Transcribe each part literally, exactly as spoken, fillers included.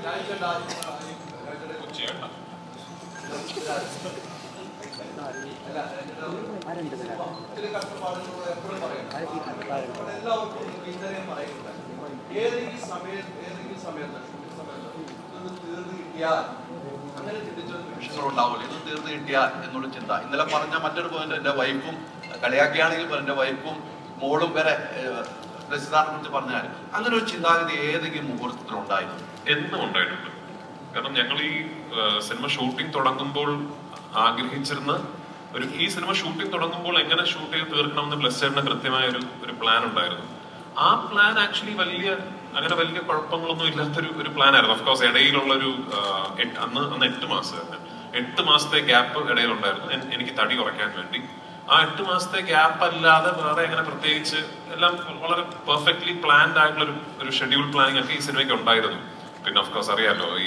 അങ്ങനെ ചിന്തിച്ചൊരു നിമിഷങ്ങളുണ്ടാവില്ല. ഇത് തീർന്നു കിട്ടിയാൽ എന്നുള്ള ചിന്ത. ഇന്നലെ പറഞ്ഞ മറ്റൊരു പോയിന്റ്, എൻ്റെ വൈഫും കളിയാക്കിയാണെങ്കിൽ എൻ്റെ വൈഫും മോളും വരെ പ്രസിദ്ധാനെ കുറിച്ച് പറഞ്ഞാൽ അങ്ങനെ ഒരു ചിന്താഗതി ഏതെങ്കിലും മുഹൂർത്തത്തിൽ ഉണ്ടായിരുന്നു? എന്നും ഉണ്ടായിട്ടുണ്ട്. കാരണം ഞങ്ങൾ ഈ സിനിമ ഷൂട്ടിംഗ് തുടങ്ങുമ്പോൾ ആഗ്രഹിച്ചിരുന്ന ഒരു ഈ സിനിമ ഷൂട്ടിംഗ് തുടങ്ങുമ്പോൾ എങ്ങനെ ഷൂട്ട് ചെയ്ത് തീർക്കണമെന്ന് പ്ലസ് ചേട്ടന് കൃത്യമായ ഒരു ഒരു പ്ലാൻ ഉണ്ടായിരുന്നു. ആ പ്ലാൻ ആക്ച്വലി വലിയ അങ്ങനെ വലിയ കുഴപ്പങ്ങളൊന്നും ഇല്ലാത്തൊരു ഒരു പ്ലാൻ ആയിരുന്നു. ഓഫ്കോഴ്സ് ഇടയിലുള്ള ഒരു അന്ന് അന്ന് എട്ട് മാസമായിരുന്നു എട്ട് മാസത്തെ ഗ്യാപ്പ് ഇടയിലുണ്ടായിരുന്നു എനിക്ക് തടി കുറയ്ക്കാൻ വേണ്ടി. ആ എട്ട് മാസത്തെ ഗ്യാപ്പ് അല്ലാതെ വേറെ അങ്ങനെ പ്രത്യേകിച്ച് എല്ലാം വളരെ പെർഫെക്റ്റ്ലി പ്ലാൻഡ് ആയിട്ടുള്ള ഒരു ഒരു ഷെഡ്യൂൾ പ്ലാനിങ് ഒക്കെ ഈ സിനിമയ്ക്ക് ഉണ്ടായിരുന്നു. പിന്നെ ഓഫ്കോഴ്സ് അറിയാലോ, ഈ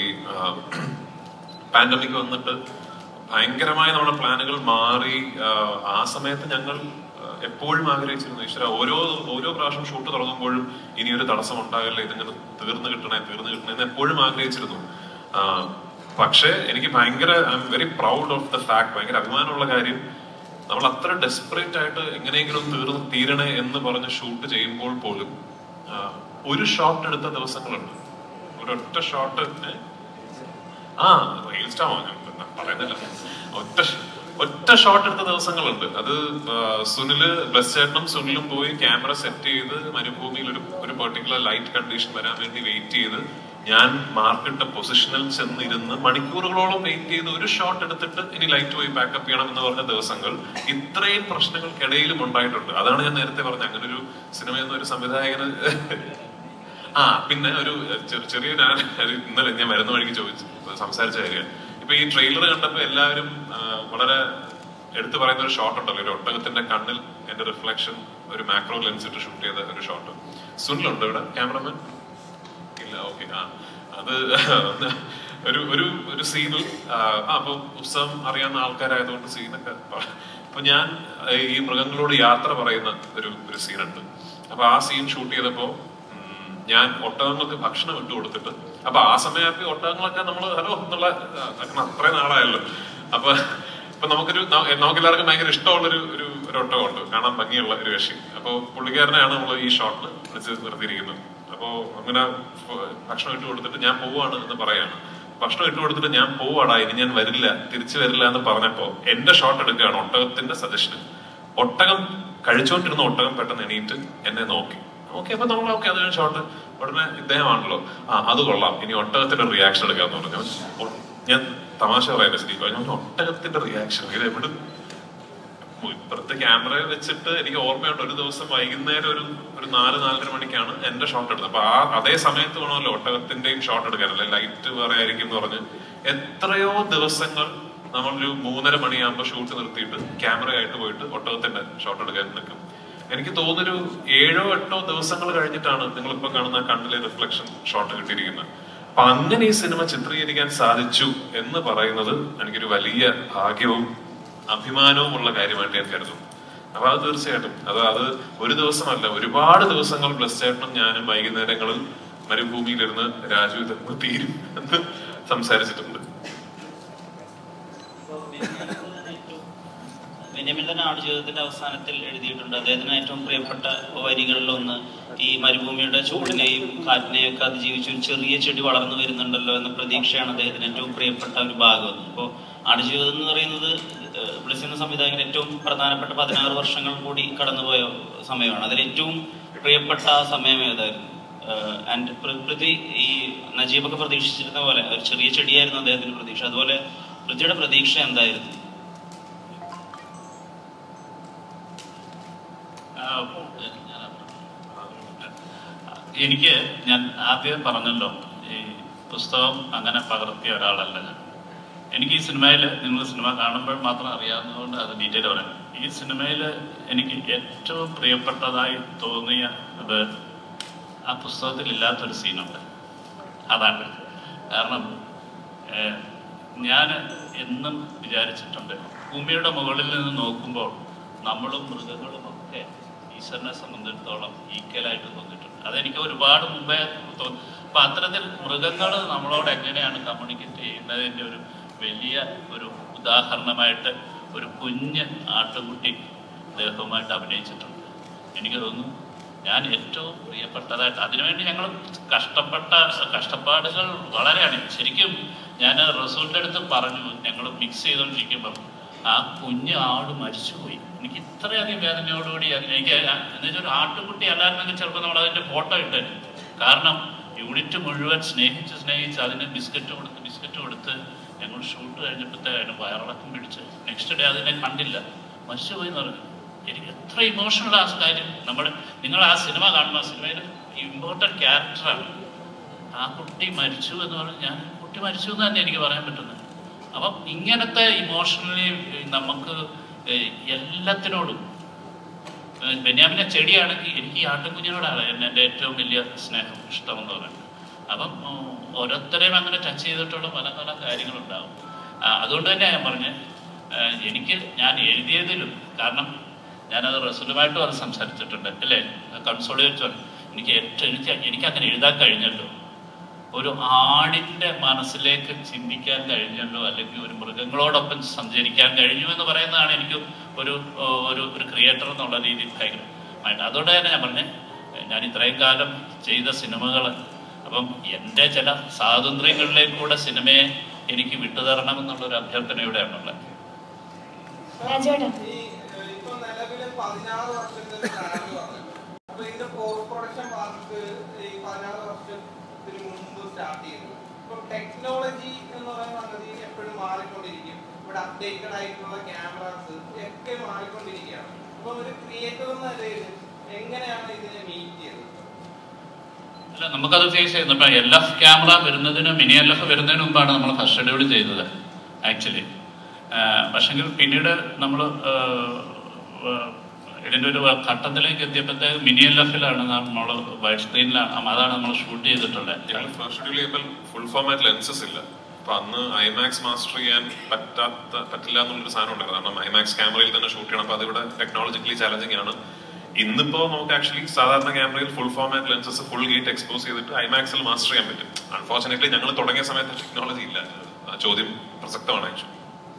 പാൻഡമിക് വന്നിട്ട് ഭയങ്കരമായി നമ്മുടെ പ്ലാനുകൾ മാറി. ആ സമയത്ത് ഞങ്ങൾ എപ്പോഴും ആഗ്രഹിച്ചിരുന്നു, ഈശ്വര ഓരോ ഓരോ പ്രാവശ്യം ഷൂട്ട് തുടങ്ങുമ്പോഴും ഇനിയൊരു തടസ്സം ഉണ്ടാകില്ല, ഇതിങ്ങനെ തീർന്നു കിട്ടണേ തീർന്നു കിട്ടണേ എന്ന് എപ്പോഴും ആഗ്രഹിച്ചിരുന്നു. പക്ഷേ എനിക്ക് ഭയങ്കര I am very proud of the fact, ഭയങ്കര അഭിമാനമുള്ള കാര്യം, നമ്മൾ അത്ര ഡെസ്പറേറ്റ് ആയിട്ട് എങ്ങനെയെങ്കിലും തീർന്ന് തീരണേ എന്ന് പറഞ്ഞ് ഷൂട്ട് ചെയ്യുമ്പോൾ പോലും ഒരു ഷോട്ട് എടുത്ത ദിവസങ്ങളുണ്ട്. ഒരൊറ്റ ഷോട്ട് ആ റീൽ സ്റ്റാമോ ഞാൻ പറയുന്നില്ല, ഒറ്റ ഒറ്റ ഷോട്ട് എടുത്ത ദിവസങ്ങളുണ്ട്. അത് സുനില് ബ്ലസ് ചേട്ടനും സുനിലും പോയി ക്യാമറ സെറ്റ് ചെയ്ത് മരുഭൂമിയിൽ ഒരു ഒരു പെർട്ടിക്കുലർ ലൈറ്റ് കണ്ടീഷൻ വരാൻ വേണ്ടി വെയിറ്റ് ചെയ്ത് ഞാൻ മാർക്കിട്ട പൊസിഷനിൽ ചെന്നിരുന്ന് മണിക്കൂറുകളോളം വെയിറ്റ് ചെയ്ത് ഒരു ഷോട്ട് എടുത്തിട്ട് ഇനി ലൈറ്റ് പോയി ബാക്കപ്പ് ചെയ്യണം എന്ന് പറഞ്ഞ ദിവസങ്ങൾ ഇത്രയും പ്രശ്നങ്ങൾക്കിടയിലും ഉണ്ടായിട്ടുണ്ട്. അതാണ് ഞാൻ നേരത്തെ പറഞ്ഞത്, അങ്ങനെ ഒരു സിനിമയെന്ന ഒരു സംവിധായകന് ആ പിന്നെ ഒരു ചെറിയ ഞാൻ ഇന്നലെ ഞാൻ വരുന്ന വഴിക്ക് ചോദിച്ചു സംസാരിച്ച കാര്യം, ഇപ്പൊ ഈ ട്രെയിലർ കണ്ടപ്പോ എല്ലാവരും വളരെ എടുത്തു പറയുന്ന ഒരു ഷോട്ട് ഉണ്ടല്ലോ, ഒരു ഒട്ടകത്തിന്റെ കണ്ണിൽ എന്റെ റിഫ്ലക്ഷൻ ഒരു മാക്രോ ലെൻസ് ഇട്ട് ഷൂട്ട് ചെയ്ത ഒരു ഷോട്ട്. സുനിലുണ്ട് ഇവിടെ ക്യാമറമാൻ? ഇല്ല, ഓക്കെ. ആ അത് ഒരു ഒരു ഒരു സീനിൽ അപ്പൊ ഉത്സവം അറിയാവുന്ന ആൾക്കാരായതുകൊണ്ട് സീനൊക്കെ അപ്പൊ ഞാൻ ഈ മൃഗങ്ങളോട് യാത്ര പറയുന്ന ഒരു ഒരു സീനുണ്ട്. അപ്പൊ ആ സീൻ ഷൂട്ട് ചെയ്തപ്പോ ഞാൻ ഒട്ടകങ്ങൾക്ക് ഭക്ഷണം ഇട്ട് കൊടുത്തിട്ട്, അപ്പൊ ആ സമയത്ത് ഒട്ടകങ്ങളൊക്കെ നമ്മള് ഹലോ എന്നുള്ള അത്രയും നാളായല്ലോ. അപ്പൊ ഇപ്പൊ നമുക്കൊരു നമുക്കെല്ലാവർക്കും ഭയങ്കര ഇഷ്ടമുള്ളൊരു ഒരു ഒരു ഒട്ടകമുണ്ട്, കാണാൻ ഭംഗിയുള്ള ഒരു കക്ഷി. അപ്പൊ പുള്ളിക്കാരനെയാണ് നമ്മൾ ഈ ഷോട്ടിൽ വിളിച്ച് നിർത്തിയിരിക്കുന്നത്. അപ്പോ അങ്ങനെ ഭക്ഷണം ഇട്ട് കൊടുത്തിട്ട് ഞാൻ പോവാണ് എന്ന് പറയാണ്. ഭക്ഷണം ഇട്ട് കൊടുത്തിട്ട് ഞാൻ പോവാടാ, ഇനി ഞാൻ വരില്ല, തിരിച്ചു വരില്ല എന്ന് പറഞ്ഞപ്പോ എന്റെ ഷോട്ട് എടുക്കുകയാണ് ഒട്ടകത്തിന്റെ സജഷന്. ഒട്ടകം കഴിച്ചുകൊണ്ടിരുന്ന ഒട്ടകം പെട്ടെന്ന് എണീറ്റ് എന്നെ നോക്കി. ഓക്കെ, അപ്പൊ നമ്മൾ ഓക്കെ അത് ഷോട്ട് ഉടനെ ഇദ്ദേഹമാണല്ലോ, ആ അത് കൊള്ളാം, ഇനി ഒട്ടകത്തിന്റെ റിയാക്ഷൻ എടുക്കാന്ന് പറഞ്ഞു. ഞാൻ തമാശ പറയുന്നത് ശരി, ഞാൻ ഒട്ടകത്തിന്റെ റിയാക്ഷൻ ഇത് എവിടെ ഇപ്പുറത്തെ ക്യാമറയിൽ വെച്ചിട്ട് എനിക്ക് ഓർമ്മയുണ്ട്. ഒരു ദിവസം വൈകുന്നേരം ഒരു ഒരു നാല് നാലര മണിക്കാണ് എന്റെ ഷോട്ട് എടുത്തത്. അപ്പൊ ആ അതേ സമയത്ത് വേണമല്ലോ ഒട്ടകത്തിന്റെയും ഷോട്ട് എടുക്കാനല്ലേ, ലൈറ്റ് വേറെ ആയിരിക്കും എന്ന് പറഞ്ഞ് എത്രയോ ദിവസങ്ങൾ നമ്മളൊരു മൂന്നര മണിയാകുമ്പോൾ ഷൂട്ട് നിർത്തിയിട്ട് ക്യാമറയായിട്ട് പോയിട്ട് ഒട്ടകത്തിന്റെ ഷോട്ട് എടുക്കാൻ നിൽക്കും. എനിക്ക് തോന്നുന്നൊരു ഏഴോ എട്ടോ ദിവസങ്ങൾ കഴിഞ്ഞിട്ടാണ് നിങ്ങളിപ്പോ കാണുന്ന കണ്ണിലെ റിഫ്ലക്ഷൻ ഷോട്ട് കിട്ടിയിരിക്കുന്നത്. അപ്പൊ അങ്ങനെ ഈ സിനിമ ചിത്രീകരിക്കാൻ സാധിച്ചു എന്ന് പറയുന്നത് എനിക്കൊരു വലിയ ഭാഗ്യവും അഭിമാനവും ഉള്ള കാര്യമായിട്ട് ഞാൻ കരുതുന്നു. അപ്പൊ അത് തീർച്ചയായിട്ടും അത് അത് ഒരു ദിവസമല്ല, ഒരുപാട് ദിവസങ്ങൾ ബ്ലസ് ചേട്ടനും ഞാനും വൈകുന്നേരങ്ങളിൽ മരുഭൂമിയിലിരുന്ന് രാജു ഇതൊക്കെ തീരും എന്ന് സംസാരിച്ചിട്ടുണ്ട്. ബെന്യാമിൻ തന്നെ ആടുജീവിതത്തിന്റെ അവസാനത്തിൽ എഴുതിയിട്ടുണ്ട്, അദ്ദേഹത്തിന് ഏറ്റവും പ്രിയപ്പെട്ട വരികളിലൊന്ന് ഈ മരുഭൂമിയുടെ ചൂടിനെയും കാറ്റിനെയും ഒക്കെ അതിജീവിച്ച് ഒരു ചെറിയ ചെടി വളർന്നു വരുന്നുണ്ടല്ലോ എന്ന പ്രതീക്ഷയാണ് അദ്ദേഹത്തിന് ഏറ്റവും പ്രിയപ്പെട്ട ഒരു ഭാഗം. അപ്പോൾ ആടുജീവിതം എന്ന് പറയുന്നത് ബ്ലസ് എന്ന സംവിധായകൻ ഏറ്റവും പ്രധാനപ്പെട്ട പതിനാറ് വർഷങ്ങൾ കൂടി കടന്നുപോയ സമയമാണ്. അതിൽ ഏറ്റവും പ്രിയപ്പെട്ട സമയം ഏതായിരുന്നു? ആൻഡ് പൃഥ്വി ഈ നജീബൊക്കെ പ്രതീക്ഷിച്ചിരുന്ന പോലെ ഒരു ചെറിയ ചെടിയായിരുന്നു അദ്ദേഹത്തിന്റെ പ്രതീക്ഷ, അതുപോലെ പൃഥ്വിയുടെ പ്രതീക്ഷ എന്തായിരുന്നു? എനിക്ക് ഞാൻ ആദ്യം പറഞ്ഞല്ലോ, ഈ പുസ്തകം അങ്ങനെ പകർത്തിയ ഒരാളല്ല ഞാൻ. എനിക്ക് ഈ സിനിമയിൽ, നിങ്ങൾ സിനിമ കാണുമ്പോൾ മാത്രം അറിയാവുന്നതുകൊണ്ട് അത് ഡീറ്റെയിൽ പറയാം. ഈ സിനിമയിൽ എനിക്ക് ഏറ്റവും പ്രിയപ്പെട്ടതായി തോന്നിയ അത് ആ പുസ്തകത്തിൽ ഇല്ലാത്തൊരു സീനുണ്ട്. അതാണ് കാരണം ഞാൻ എന്നും വിചാരിച്ചിട്ടുണ്ട്, ഭൂമിയുടെ മുകളിൽ നിന്ന് നോക്കുമ്പോൾ നമ്മളും മൃഗങ്ങളും ഒക്കെ ഈശ്വരനെ സംബന്ധിച്ചിടത്തോളം ഈക്വലായിട്ട് തോന്നിയിട്ടുണ്ട്. അതെനിക്ക് ഒരുപാട് മുമ്പേ തോന്നി. അപ്പം അത്തരത്തിൽ മൃഗങ്ങൾ നമ്മളോട് എങ്ങനെയാണ് കമ്മ്യൂണിക്കേറ്റ് ചെയ്യുന്നതിൻ്റെ ഒരു വലിയ ഒരു ഉദാഹരണമായിട്ട് ഒരു കുഞ്ഞ് ആട്ടുകുട്ടി അദ്ദേഹവുമായിട്ട് അഭിനയിച്ചിട്ടുണ്ട്. എനിക്ക് തോന്നുന്നു ഞാൻ ഏറ്റവും പ്രിയപ്പെട്ടതായിട്ട് അതിനുവേണ്ടി ഞങ്ങൾ കഷ്ടപ്പെട്ട കഷ്ടപ്പാടുകൾ വളരെയാണ്. ശരിക്കും ഞാൻ റസൂലിൻ്റെ അടുത്ത് പറഞ്ഞു, ഞങ്ങൾ മിക്സ് ചെയ്തുകൊണ്ടിരിക്കുമ്പം ആ കുഞ്ഞ് ആട് മരിച്ചുപോയി. എനിക്ക് ഇത്രയധികം വേദനയോടുകൂടി എനിക്ക് എന്നുവെച്ചാൽ ഒരു ആട്ടുകുട്ടി അല്ലായിരുന്നെങ്കിൽ ചിലപ്പോൾ നമ്മൾ അതിൻ്റെ ഫോട്ടോ ഇട്ടേനെ. കാരണം യൂണിറ്റ് മുഴുവൻ സ്നേഹിച്ച് സ്നേഹിച്ച് അതിന് ബിസ്ക്കറ്റ് കൊടുത്ത് ബിസ്ക്കറ്റ് കൊടുത്ത് ഞങ്ങൾ ഷൂട്ട് കഴിഞ്ഞപ്പോഴത്തേന് വയറിളക്കം പിടിച്ച് നെക്സ്റ്റ് ഡേ അതിനെ കണ്ടില്ല, മരിച്ചുപോയി എന്ന് പറഞ്ഞു. എനിക്ക് എത്ര ഇമോഷണൽ ആ കാര്യം. നമ്മൾ നിങ്ങൾ ആ സിനിമ കാണുമ്പോൾ ആ സിനിമയിൽ ഇമ്പോർട്ടൻറ്റ് ക്യാരക്ടറാണ്. ആ കുട്ടി മരിച്ചു എന്ന് പറഞ്ഞ് ഞാൻ കുട്ടി മരിച്ചു എന്ന് തന്നെ എനിക്ക് പറയാൻ പറ്റുന്നത്. അപ്പം ഇങ്ങനത്തെ ഇമോഷണലി നമുക്ക് എല്ലാത്തിനോടും ബെന്യാമിനെ ചെടിയാണെങ്കിൽ എനിക്ക് ഈ ആട്ടുകുഞ്ഞിനോടാണ് എൻ്റെ ഏറ്റവും വലിയ സ്നേഹം ഇഷ്ടമെന്ന് പറയുന്നത്. അപ്പം ഓരോരുത്തരെയും അങ്ങനെ ടച്ച് ചെയ്തിട്ടുള്ള പല പല കാര്യങ്ങളുണ്ടാവും. അതുകൊണ്ട് തന്നെ ഞാൻ പറഞ്ഞ് എനിക്ക് ഞാൻ എഴുതിയതിലും, കാരണം ഞാനത് റസൂലുമായിട്ടും അത് സംസാരിച്ചിട്ടുണ്ട് അല്ലേ, കൺസോളിയേറ്റ് എനിക്ക് ഏറ്റവും എനിക്ക് എനിക്കങ്ങനെ എഴുതാൻ കഴിഞ്ഞല്ലോ, ഒരു ആടിൻ്റെ മനസ്സിലേക്ക് ചിന്തിക്കാൻ കഴിഞ്ഞല്ലോ, അല്ലെങ്കിൽ ഒരു മൃഗങ്ങളോടൊപ്പം സഞ്ചരിക്കാൻ കഴിഞ്ഞു എന്ന് പറയുന്നതാണ് എനിക്ക് ഒരു ഒരു ഒരു ക്രിയേറ്റർ എന്നുള്ള രീതിയിൽ ഭയങ്കരമായിട്ട്. അതുകൊണ്ട് തന്നെ ഞാൻ പറഞ്ഞേ ഞാൻ ഇത്രയും കാലം ചെയ്ത സിനിമകൾ, അപ്പം എൻ്റെ ചില സ്വാതന്ത്ര്യങ്ങളിലേക്കൂടെ സിനിമയെ എനിക്ക് വിട്ടുതരണം എന്നുള്ളൊരു അഭ്യർത്ഥനയോടെയാണുള്ളത്. പതിനാറ് വർഷത്തിന് അപ്പൊ ഇതിന്റെ പോസ്റ്റ് പ്രൊഡക്ഷൻ വർക്ക് ഈ പതിനാറ് വർഷത്തിന് മുമ്പ് സ്റ്റാർട്ട് ചെയ്തു. ഇപ്പൊ ടെക്നോളജി എന്ന് പറയുന്ന സംഗതി എപ്പോഴും മാറിക്കൊണ്ടിരിക്കും. ഇവിടെ അപ്ഡേറ്റഡ് ആയിട്ടുള്ള ക്യാമറാസ് ഒക്കെ മാറിക്കൊണ്ടിരിക്കുകയാണ്. അപ്പൊ ഒരു ക്രിയേറ്റർ എന്ന നിലയിൽ എങ്ങനെയാണ് ഇതിനെ മീറ്റ് ചെയ്തത്? അല്ല, നമുക്കത് ഫേസ് ചെയ്യുന്നു. ഇപ്പൊ എൽ എഫ് ക്യാമറ വരുന്നതിന് മിനി എൽ എഫ് വരുന്നതിന് മുമ്പാണ് നമ്മൾ ഫസ്റ്റ് ഷെഡ്യൂൾ ചെയ്തത് ആക്ച്വലി. പക്ഷെങ്കിൽ പിന്നീട് നമ്മൾ ഇതിൻ്റെ ഒരു ഘട്ടത്തിലേക്ക് എത്തിയപ്പോഴത്തേക്ക് മിനി എൽ എഫിലാണ് നമ്മൾ വൈഡ് സ്ക്രീനിലാണ്, അതാണ് നമ്മൾ ഷൂട്ട് ചെയ്തിട്ടുള്ളത്. ഷെഡ്യൂൾ ചെയ്യുമ്പോൾ ഫുൾ ഫോർമാറ്റ് ലെൻസസ് ഇല്ല. അപ്പൊ അന്ന് ഐമാക്സ് മാസ്റ്റർ ചെയ്യാൻ പറ്റാത്ത പറ്റില്ല എന്നുള്ളൊരു സാധനം ഉണ്ടായിരുന്നു. കാരണം ഐമാക്സ് ക്യാമറയിൽ തന്നെ ഷൂട്ട് ചെയ്യണം. അപ്പൊ അതിവിടെ ടെക്നോളജിക്കലി ചാലഞ്ചിങ് ആണ്. ഇന്നിപ്പോ നമുക്ക് ആക്ച്വലി സാധാരണ ക്യാമറയിൽ full format lenses full gate expose ചെയ്തിട്ട് ഐമാക്സിൽ മാസ്റ്റർ ചെയ്യാൻ പറ്റും. അൺഫോർച്ചുനേറ്റ്ലി ഞങ്ങൾ തുടങ്ങിയ സമയത്ത് ടെക്നോളജി ഇല്ല. ആ ചോദ്യം പ്രസക്തമാണ് ആക്ച്വലി.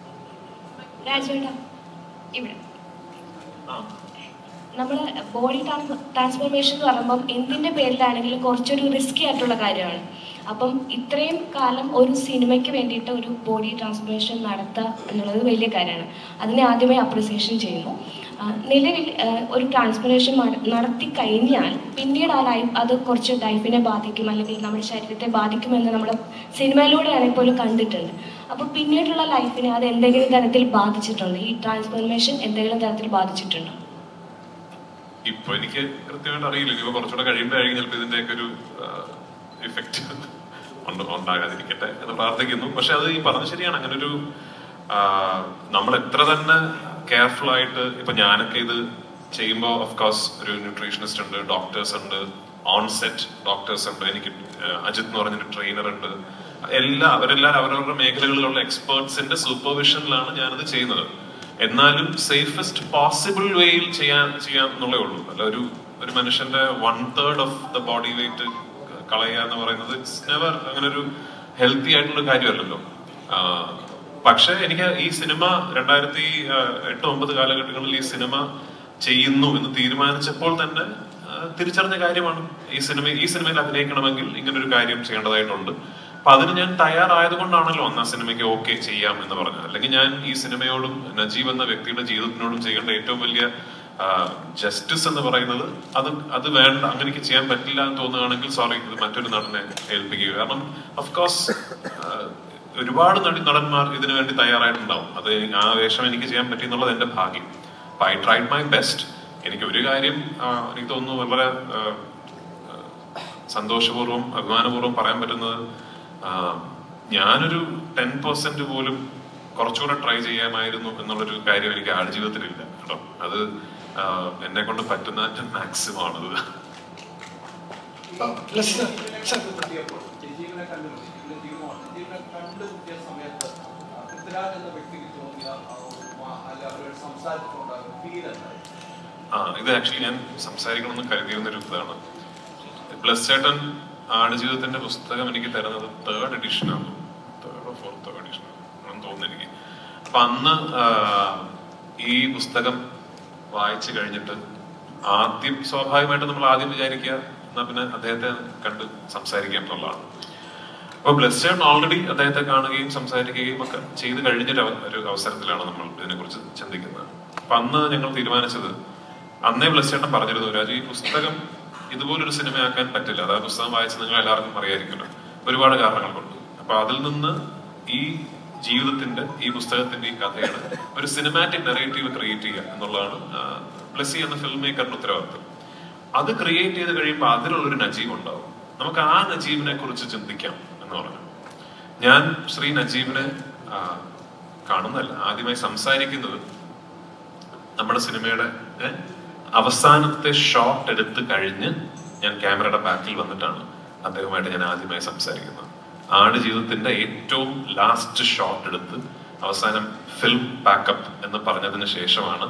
നമ്മുടെ ബോഡി ട്രാൻസ്ഫോർമേഷൻ എന്ന് പറയുമ്പം എന്തിൻ്റെ പേരിലാണെങ്കിലും കുറച്ചൊരു റിസ്കി ആയിട്ടുള്ള കാര്യമാണ്. അപ്പം ഇത്രയും കാലം ഒരു സിനിമയ്ക്ക് വേണ്ടിയിട്ട് ഒരു ബോഡി ട്രാൻസ്ഫോർമേഷൻ നടത്തുക എന്നുള്ളത് വലിയ കാര്യമാണ്. അതിനെ ആദ്യമേ അപ്രിസിയേഷൻ ചെയ്യുന്നു. നിലവിൽ ഒരു ട്രാൻസ്ഫോർമേഷൻ നടത്തി കഴിഞ്ഞാൽ പിന്നീട് ആ ലൈഫ് അത് കുറച്ച് ലൈഫിനെ ബാധിക്കും, അല്ലെങ്കിൽ നമ്മുടെ ശരീരത്തെ ബാധിക്കുമെന്ന് നമ്മൾ സിനിമയിലൂടെയാണെങ്കിൽ പോലും കണ്ടിട്ടുണ്ട്. അപ്പോൾ പിന്നീടുള്ള ലൈഫിനെ അത് എന്തെങ്കിലും തരത്തിൽ ബാധിച്ചിട്ടുണ്ടോ? ഈ ട്രാൻസ്ഫോർമേഷൻ എന്തെങ്കിലും തരത്തിൽ ബാധിച്ചിട്ടുണ്ടോ? ഇപ്പൊ എനിക്ക് കൃത്യമായിട്ട് അറിയില്ല. ഇപ്പൊ കുറച്ചുകൂടെ കഴിയുമ്പോഴായിരിക്കും ചിലപ്പോൾ ഇതിന്റെയൊക്കെ ഒരു ഇഫക്റ്റ് ഉണ്ടാകാതിരിക്കട്ടെ എന്ന് പ്രാർത്ഥിക്കുന്നു. പക്ഷെ അത് ഈ പറഞ്ഞ ശരിയാണ്. അങ്ങനെ ഒരു നമ്മൾ എത്ര തന്നെ കെയർഫുൾ ആയിട്ട്, ഇപ്പൊ ഞാനൊക്കെ ഇത് ചെയ്യുമ്പോൾ ഓഫ്കോഴ്സ് ഒരു ന്യൂട്രീഷനിസ്റ്റ് ഉണ്ട്, ഡോക്ടേഴ്സ് ഉണ്ട്, ഓൺ സെറ്റ് ഡോക്ടേഴ്സ് ഉണ്ട്, എനിക്ക് അജിത് എന്ന് പറഞ്ഞൊരു ട്രെയിനർ ഉണ്ട്. എല്ലാ അവരെല്ലാവരും അവരവരുടെ മേഖലകളിലുള്ള എക്സ്പേർട്സിന്റെ സൂപ്പർവിഷനിലാണ് ഞാനത് ചെയ്യുന്നത്. എന്നാലും സേഫസ്റ്റ് പോസിബിൾ വേയിൽ ചെയ്യാൻ ചെയ്യാൻ എന്നുള്ളേ ഉള്ളൂ. അല്ല ഒരു ഒരു മനുഷ്യന്റെ one third of the body weight കളയുക എന്ന് പറയുന്നത് ഇറ്റ്സ് നെവർ അങ്ങനെ ഒരു ഹെൽത്തി ആയിട്ടുള്ള കാര്യമല്ലല്ലോ. പക്ഷെ എനിക്ക് ഈ സിനിമ രണ്ടായിരത്തി എട്ട് ഒമ്പത് കാലഘട്ടങ്ങളിൽ ഈ സിനിമ ചെയ്യുന്നു എന്ന് തീരുമാനിച്ചപ്പോൾ തന്നെ തിരിച്ചറിഞ്ഞ കാര്യമാണ്. ഈ സിനിമ ഈ സിനിമയിൽ അഭിനയിക്കണമെങ്കിൽ ഇങ്ങനൊരു കാര്യം ചെയ്യേണ്ടതായിട്ടുണ്ട്. അപ്പൊ അതിന് ഞാൻ തയ്യാറായത് കൊണ്ടാണല്ലോ അന്ന് ആ സിനിമയ്ക്ക് ഓക്കെ ചെയ്യാം എന്ന് പറഞ്ഞത്. അല്ലെങ്കിൽ ഞാൻ ഈ സിനിമയോടും നജീബ് എന്ന വ്യക്തിയുടെ ജീവിതത്തിനോടും ചെയ്യേണ്ട ഏറ്റവും വലിയ ജസ്റ്റിസ് എന്ന് പറയുന്നത് അത് അത് വേണ്ട, അങ്ങനെ ചെയ്യാൻ പറ്റില്ല എന്ന് തോന്നുകയാണെങ്കിൽ സോറി, ഇത് മറ്റൊരു നടനെ ഏൽപ്പിക്കുക. കാരണം ഓഫ്കോഴ്സ് ഒരുപാട് നടി നടന്മാർ ഇതിനു വേണ്ടി തയ്യാറായിട്ടുണ്ടാവും. അത് ആ വേഷം എനിക്ക് ചെയ്യാൻ പറ്റി എന്നുള്ളത് എന്റെ ഭാഗ്യം. അപ്പൊ ഐ ട്രൈഡ് മൈ ബെസ്റ്റ്. എനിക്ക് ഒരു കാര്യം എനിക്ക് തോന്നുന്നു വളരെ സന്തോഷപൂർവ്വം അഭിമാനപൂർവ്വം പറയാൻ പറ്റുന്നത്, ഞാനൊരു ടെൻ പെർസെന്റ് പോലും കുറച്ചുകൂടെ ട്രൈ ചെയ്യാമായിരുന്നു എന്നുള്ളൊരു കാര്യം എനിക്ക് ആടുജീവിതത്തിലില്ല കേട്ടോ. അത് എന്നെ കൊണ്ട് പറ്റുന്ന മാക്സിമം ആണത്. ആ ഇത് ആക്ച്വലി ഞാൻ സംസാരിക്കണമെന്ന് കരുതിയിരുന്നൊരു ഇതാണ്. ബ്ലസ് ചേട്ടൻ ആടുജീവിതത്തിന്റെ പുസ്തകം എനിക്ക് തരുന്നത് തേർഡ് എഡിഷനാണ്, തേർഡോ ഫോർത്തോ എഡിഷൻ ആണെന്ന് തോന്നുന്നു എനിക്ക്. അപ്പൊ അന്ന് ഈ പുസ്തകം വായിച്ചു കഴിഞ്ഞിട്ട് ആദ്യം സ്വാഭാവികമായിട്ട് നമ്മൾ ആദ്യം വിചാരിക്കുക എന്നാ പിന്നെ അദ്ദേഹത്തെ കണ്ട് സംസാരിക്കാം എന്നുള്ളതാണ്. അപ്പൊ ബ്ലെസ്സേട്ടൻ ഓൾറെഡി അദ്ദേഹത്തെ കാണുകയും സംസാരിക്കുകയും ഒക്കെ ചെയ്ത് കഴിഞ്ഞൊരു ഒരു അവസരത്തിലാണ് നമ്മൾ ഇതിനെക്കുറിച്ച് ചിന്തിക്കുന്നത്. അപ്പൊ അന്ന് ഞങ്ങൾ തീരുമാനിച്ചത്, അന്നേ ബ്ലെസ്സേട്ടൻ പറഞ്ഞിരുന്നു, രാജു ഈ പുസ്തകം ഇതുപോലൊരു സിനിമയാക്കാൻ പറ്റില്ല, അതായത് പുസ്തകം വായിച്ച് നിങ്ങൾ എല്ലാവർക്കും അറിയായിരിക്കുമല്ലോ, ഒരുപാട് കാരണങ്ങൾ കൊണ്ട്. അപ്പൊ അതിൽ നിന്ന് ഈ ജീവിതത്തിന്റെ ഈ പുസ്തകത്തിന്റെ ഈ കഥയുടെ ഒരു സിനിമാറ്റിക് നെറേറ്റീവ് ക്രിയേറ്റ് ചെയ്യുക എന്നുള്ളതാണ് ബ്ലെസ്സി എന്ന ഫിലിം മേക്കറിന്റെ ഉത്തരവാദിത്വം. അത് ക്രിയേറ്റ് ചെയ്ത് കഴിയുമ്പോൾ അതിലുള്ളൊരു നജീബ് ഉണ്ടാവും, നമുക്ക് ആ നജീബിനെ കുറിച്ച് ചിന്തിക്കാം എന്ന് പറഞ്ഞു. ഞാൻ ശ്രീ നജീബിനെ കാണുന്നതല്ല, ആദ്യമായി സംസാരിക്കുന്നത് നമ്മുടെ സിനിമയുടെ അവസാനത്തെ ഷോട്ട് എടുത്ത് കഴിഞ്ഞ് ഞാൻ ക്യാമറയുടെ ബാക്കിൽ വന്നിട്ടാണ് അദ്ദേഹവുമായിട്ട് ഞാൻ ആദ്യമായി സംസാരിക്കുന്നത്. ആട് ജീവിതത്തിന്റെ ഏറ്റവും ലാസ്റ്റ് ഷോട്ട് എടുത്ത് അവസാനം ഫിലിം പാക്കപ്പ് എന്ന് പറഞ്ഞതിന് ശേഷമാണ്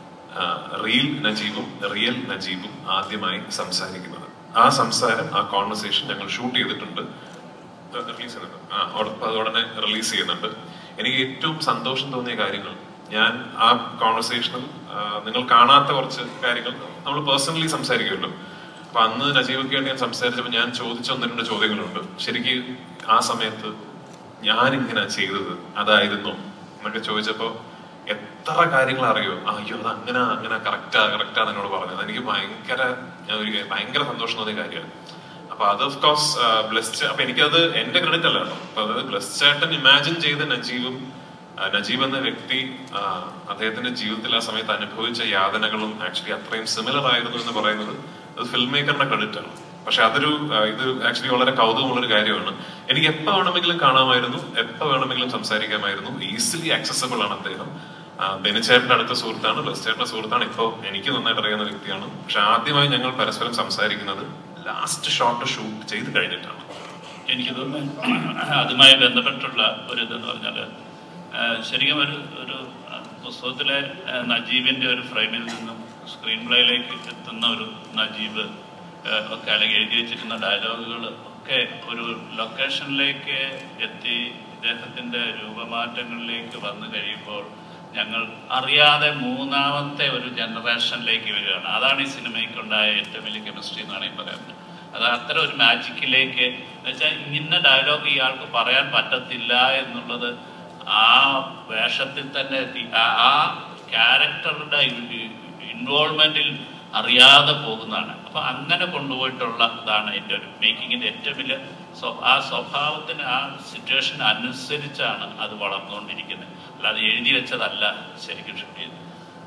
റിയൽ നജീബും റിയൽ നജീബും ആദ്യമായി സംസാരിക്കുന്നത്. ആ സംസാരം, ആ കോൺവെർസേഷൻ ഞങ്ങൾ ഷൂട്ട് ചെയ്തിട്ടുണ്ട്, റിലീസ് ചെയ്യുന്നുണ്ട്, ആ ഉടനെ റിലീസ് ചെയ്യുന്നുണ്ട്. എനിക്ക് ഏറ്റവും സന്തോഷം തോന്നിയ കാര്യങ്ങൾ, ഞാൻ ആ കോൺവെർസേഷനിൽ നിങ്ങൾ കാണാത്ത കുറച്ച് കാര്യങ്ങൾ നമ്മൾ പേഴ്സണലി സംസാരിക്കുമല്ലോ. അപ്പൊ അന്ന് നജീബൊക്കെ ആയിട്ട് ഞാൻ സംസാരിച്ചപ്പോൾ ഞാൻ ചോദിച്ച ഒന്ന് രണ്ട് ചോദ്യങ്ങളുണ്ട്. ശരിക്കും ആ സമയത്ത് ഞാൻ ഇങ്ങനെ ചെയ്തത് അതായിരുന്നു എന്നൊക്കെ ചോദിച്ചപ്പോ എത്ര കാര്യങ്ങൾ അറിയോ, അയ്യോ അത് അങ്ങനെ അങ്ങനെ കറക്റ്റാ കറക്റ്റാ എന്നോട് പറഞ്ഞത്. എനിക്ക് ഭയങ്കര ഒരു ഭയങ്കര സന്തോഷം തോന്നിയ കാര്യമാണ്. അപ്പൊ അത് ഓഫ് കോഴ്സ് ബ്ലെസ്ഡ്. അപ്പൊ എനിക്കത് എന്റെ ക്രെഡിറ്റ് അല്ല കേട്ടോ. അപ്പൊ അതായത് ബ്ലെസ്ഡ് ചേട്ടൻ ഇമാജിൻ ചെയ്ത നജീബും നജീബ് എന്ന വ്യക്തി അദ്ദേഹത്തിന്റെ ജീവിതത്തിൽ ആ സമയത്ത് അനുഭവിച്ച യാതനകളും ആക്ച്വലി അത്രയും സിമിലർ ആയിരുന്നു എന്ന് പറയുന്നത് അത് ഫിലിം മേക്കറിന്റെ ക്രെഡിറ്റ് ആണ്. പക്ഷെ അതൊരു ഇത് ആക്ച്വലി വളരെ കൗതുകമുള്ളൊരു കാര്യമാണ്. എനിക്ക് എപ്പോ വേണമെങ്കിലും കാണാമായിരുന്നു, എപ്പോ വേണമെങ്കിലും സംസാരിക്കാമായിരുന്നു. ഈസിലി ആക്സസബിൾ ആണ് അദ്ദേഹം. ബെനിച്ചേട്ടന്റെ അടുത്ത സുഹൃത്താണ്, ബ്ലെസ്ചേട്ടന്റെ സുഹൃത്താണ്, ഇപ്പോൾ എനിക്ക് നന്നായിട്ട് അറിയുന്ന വ്യക്തിയാണ്. പക്ഷെ ആദ്യമായി ഞങ്ങൾ പരസ്പരം സംസാരിക്കുന്നത് ലാസ്റ്റ് ഷോട്ട് ഷൂട്ട് ചെയ്ത് കഴിഞ്ഞിട്ടാണ്. എനിക്ക് തോന്നുന്നു അതുമായി ബന്ധപ്പെട്ടുള്ള ഒരു ഇതെന്ന് പറഞ്ഞാൽ ശരിക്കും ഒരു ഒരു പുസ്തകത്തിലെ നജീബിന്റെ ഒരു ഫ്രെയിമിൽ നിന്നും സ്ക്രീൻ പ്ലേയിലേക്ക് എത്തുന്ന ഒരു നജീബ് ഒക്കെ അല്ലെങ്കിൽ എഴുതി വെച്ചിരിക്കുന്ന ഡയലോഗുകൾ ഒക്കെ ഒരു ലൊക്കേഷനിലേക്ക് എത്തി ഇദ്ദേഹത്തിന്റെ രൂപമാറ്റങ്ങളിലേക്ക് വന്നു കഴിയുമ്പോൾ ഞങ്ങൾ അറിയാതെ മൂന്നാമത്തെ ഒരു ജനറേഷനിലേക്ക് വരികയാണ്. അതാണ് ഈ സിനിമയ്ക്കുണ്ടായ ഏറ്റവും വലിയ കെമിസ്ട്രി എന്ന് വേണമെങ്കിൽ പറയാം. അത് അത്തരം ഒരു മാജിക്കിലേക്ക് എന്ന് വെച്ചാൽ ഇന്ന ഡയലോഗ് ഇയാൾക്ക് പറയാൻ പറ്റത്തില്ല എന്നുള്ളത് ആ വേഷത്തിൽ തന്നെ എത്തി ആ ക്യാരക്ടറുടെ ഇൻവോൾവ്മെന്റിൽ അറിയാതെ പോകുന്നതാണ്. അപ്പൊ അങ്ങനെ കൊണ്ടുപോയിട്ടുള്ള ഇതാണ് എൻ്റെ ഒരു മേക്കിങ്ങിന്റെ ഏറ്റവും വലിയ ആ സ്വഭാവത്തിന് ആ സിറ്റുവേഷൻ അനുസരിച്ചാണ് അത് വളർന്നുകൊണ്ടിരിക്കുന്നത്, അല്ലാതെ എഴുതി വെച്ചതല്ല ശരിക്കും ഷൂട്ട് ചെയ്തത്.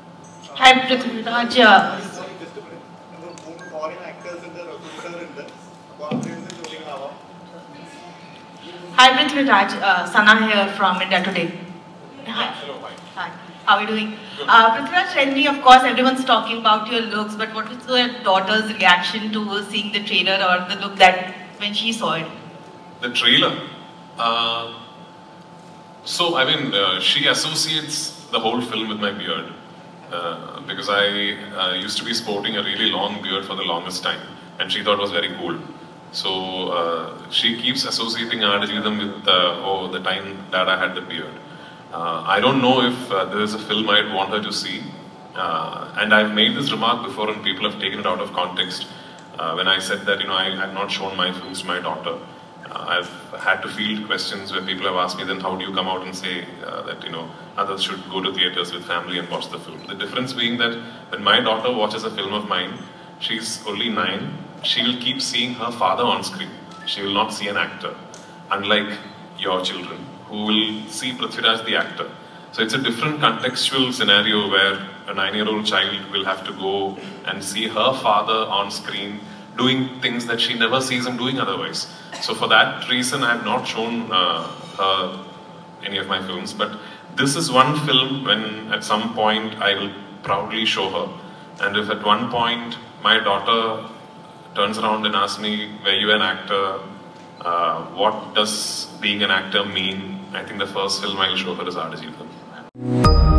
Hi Prithviraj, uh, Sana here from India Today. Hi. Hi. How are you doing? Uh, Prithviraj, Rendy, of course everyone's talking about your looks, but what was your daughter's reaction to seeing the trailer or the look that when she saw it? The trailer? Uh, so, I mean, uh, she associates the whole film with my beard. Uh, because I uh, used to be sporting a really long beard for the longest time, and she thought it was very cool. So uh, she keeps associating Aadijidam with uh, oh the time Dada had the beard. Uh, I don't know if uh, there is a film I'd want her to see, uh, and I've made this remark before and people have taken it out of context. Uh, when I said that you know I have not shown my films to my daughter, uh, I've had to field questions where people have asked me, then how do you come out and say uh, that you know others should go to theatres with family and watch the film? The difference being that when my daughter watches a film of mine, she's only nine. She will keep seeing her father on screen. She will not see an actor, unlike your children who will see Prithviraj the actor. So it's a different contextual scenario where a nine-year-old child will have to go and see her father on screen doing things that she never sees him doing otherwise. So for that reason, I have not shown uh, her any of my films. But this is one film when at some point I will proudly show her. And if at one point my daughter turns around and asks me, were you an actor? Uh, what does being an actor mean? I think the first film I will show her is Aadijidam.